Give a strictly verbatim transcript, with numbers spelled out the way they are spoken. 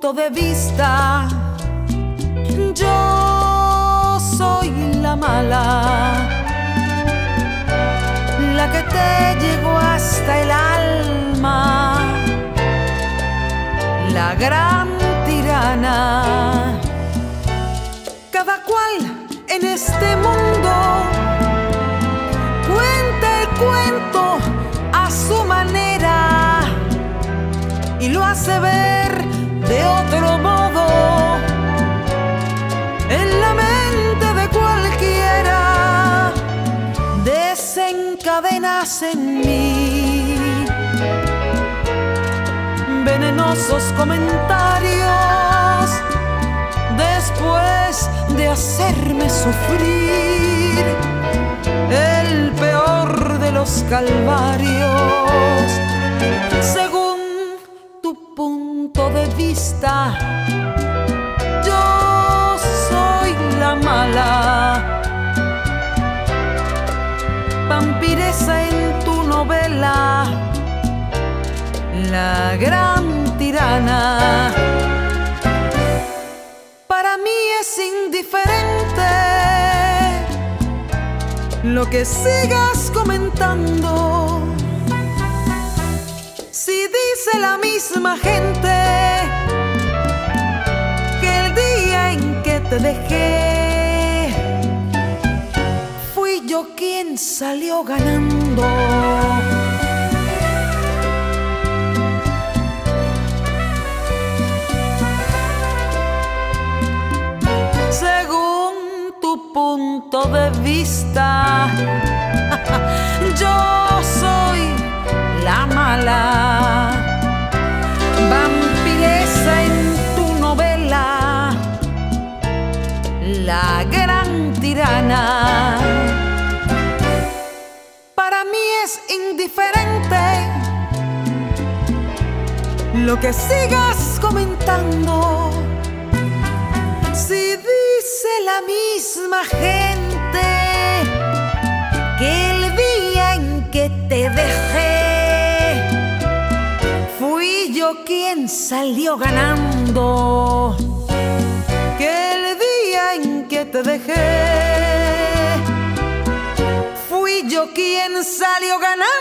punto de vista, yo soy la mala, la que te llegó hasta el alma, la gran tirana. Cada cual en este mundo cuenta el cuento a su manera y lo hace ver de otro modo en la mente de cualquiera. Desencadenas en mí venenosos comentarios después de hacerme sufrir el peor de los calvarios. Según tu punto de vista, yo soy la mala, vampiresa en tu novela, la gran tirana. Para mí es indiferente lo que sigas comentando. Si dice la misma gente que el día en que te dejé fui yo quien salió ganando. Según tu punto de vista, yo soy la mala, vampiresa en tu novela, la gran tirana. Para mí es indiferente lo que sigas comentando. Si dice la misma gente que el día en que te dejé fui yo quien salió ganando, que el día en que te dejé fui yo quien salió ganando.